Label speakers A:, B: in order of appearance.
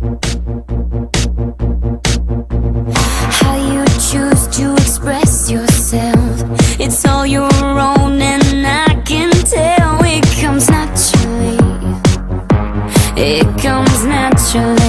A: How you choose to express yourself, it's all your own, and I can tell. It comes naturally, it comes naturally.